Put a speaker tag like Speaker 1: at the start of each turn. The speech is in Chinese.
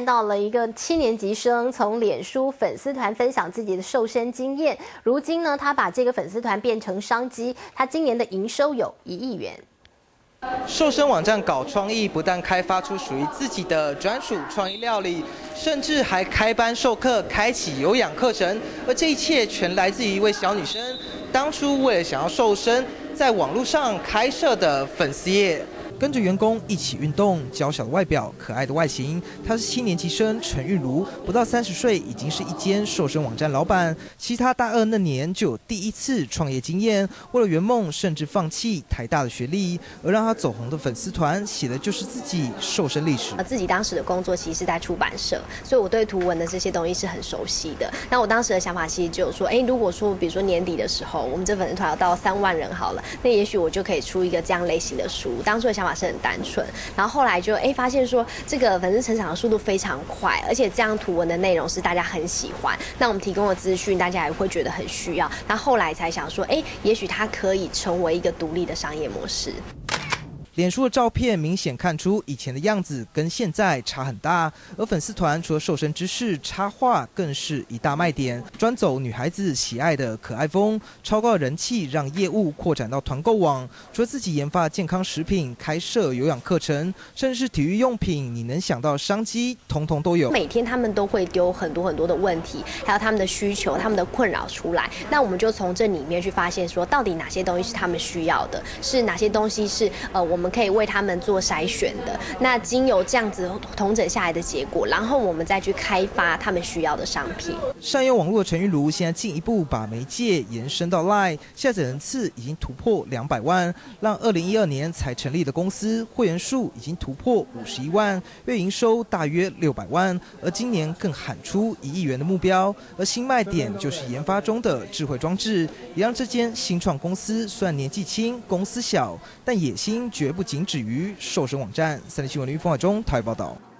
Speaker 1: 看到了一个7年级生从脸书粉丝团分享自己的瘦身经验，如今呢，他把这个粉丝团变成商机，他今年的营收有1亿元。
Speaker 2: 瘦身网站搞创意，不但开发出属于自己的专属创意料理，甚至还开班授课，开启有氧课程。而这一切全来自于一位小女生，当初为了想要瘦身，在网络上开设的粉丝页。 跟着员工一起运动，娇小的外表，可爱的外形。她是7年级生陈韵如，不到30岁，已经是一间瘦身网站老板。其他大2那年就有第一次创业经验，为了圆梦，甚至放弃台大的学历。而让她走红的粉丝团，写的就是自己瘦身历史。
Speaker 3: 自己当时的工作其实是在出版社，所以我对图文的这些东西是很熟悉的。那我当时的想法其实就有说，如果说比如说年底的时候，我们这粉丝团要到3万人好了，那也许我就可以出一个这样类型的书。当初的想法是很单纯，然后后来就发现说这个粉丝成长的速度非常快，而且这样图文的内容是大家很喜欢，那我们提供的资讯大家也会觉得很需要，那后来才想说，也许它可以成为一个独立的商业模式。
Speaker 2: 脸书的照片明显看出以前的样子跟现在差很大，而粉丝团除了瘦身知识，插画更是一大卖点，专走女孩子喜爱的可爱风，超高的人气让业务扩展到团购网。除了自己研发的健康食品，开设有氧课程，甚至是体育用品，你能想到商机，通通都有。
Speaker 3: 每天他们都会丢很多的问题，还有他们的需求、他们的困扰出来，那我们就从这里面去发现说，到底哪些东西是他们需要的，是哪些东西是我们可以为他们做筛选的。那经由这样子统整下来的结果，然后我们再去开发他们需要的商品。
Speaker 2: 善用网络的陈韵如，现在进一步把媒介延伸到 LINE， 下载人次已经突破200万，让2012年才成立的公司会员数已经突破51万，月营收大约600万，而今年更喊出1亿元的目标。而新卖点就是研发中的智慧装置，也让这间新创公司虽然年纪轻、公司小，但野心绝不仅止于瘦身网站。3立新闻林峰海中台报道。